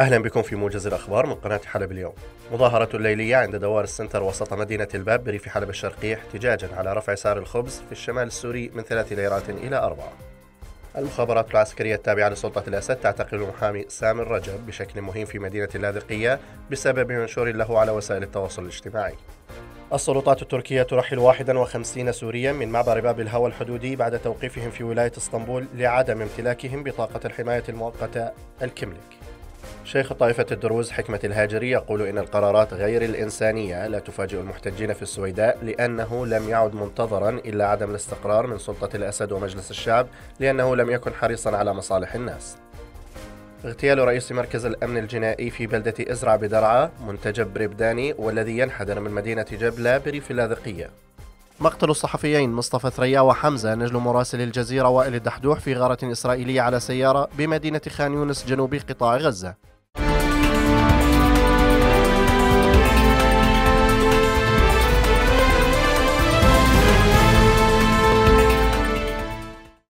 أهلا بكم في موجز الأخبار من قناة حلب اليوم. مظاهرة ليلية عند دوار السنتر وسط مدينة الباب بريف حلب الشرقي احتجاجا على رفع سعر الخبز في الشمال السوري من 3 ليرات إلى 4. المخابرات العسكرية التابعة لسلطة الأسد تعتقل المحامي سامر رجب بشكل مهين في مدينة اللاذقية بسبب منشور له على وسائل التواصل الاجتماعي. السلطات التركية ترحل 51 سوريا من معبر باب الهوى الحدودي بعد توقيفهم في ولاية اسطنبول لعدم امتلاكهم بطاقة الحماية المؤقتة الكملك. شيخ طائفة الدروز حكمة الهاجري يقول إن القرارات غير الإنسانية لا تفاجئ المحتجين في السويداء لأنه لم يعد منتظرا إلا عدم الاستقرار من سلطة الأسد ومجلس الشعب لأنه لم يكن حريصا على مصالح الناس. اغتيال رئيس مركز الأمن الجنائي في بلدة إزرع بدرعا منتجب بربداني والذي ينحدر من مدينة جبلة بريف اللاذقية. مقتل الصحفيين مصطفى ثريا وحمزة نجل مراسل الجزيرة وائل الدحدوح في غارة إسرائيلية على سيارة بمدينة خان يونس جنوب قطاع غزة.